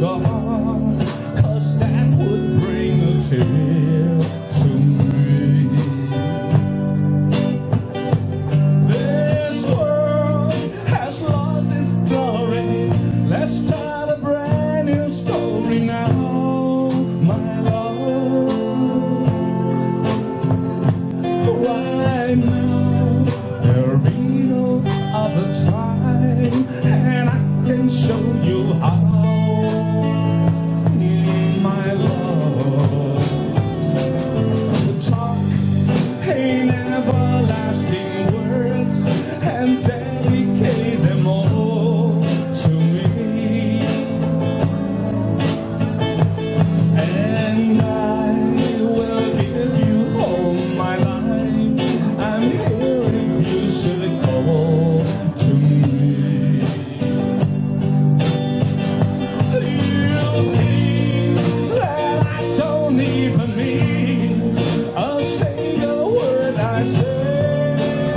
gone, 'cause that would bring a tear to me. This world has lost its glory. Let's start a brand new story now, my love. Right now, there be no other time, and I can show you how, my love. Talk ain't everlasting words, and dedicate them all to me. And I will give you all my life. I'm here if you should call to me. You think that I don't even mean a single word I say.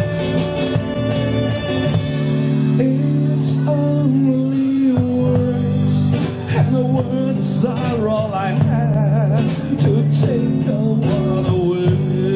It's only words, and the words are all I have to take a world away.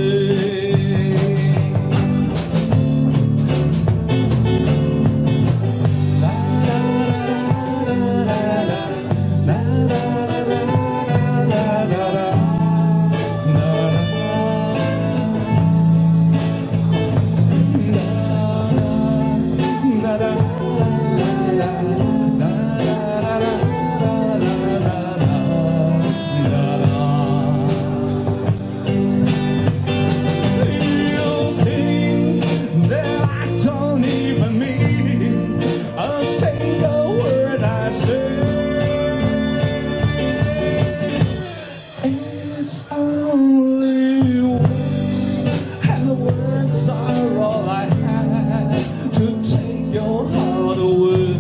It's only words, and the words are all I have to take your heart away.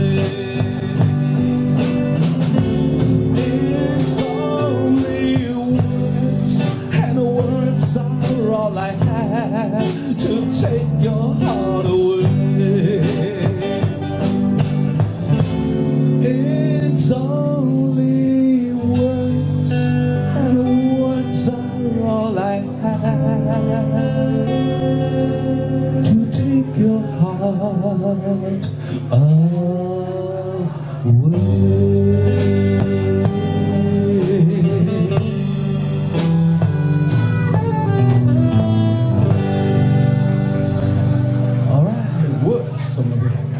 It's only words, and the words are all I have to take your heart away. It's only words, and the words are all I have to take your heart away. All right, words.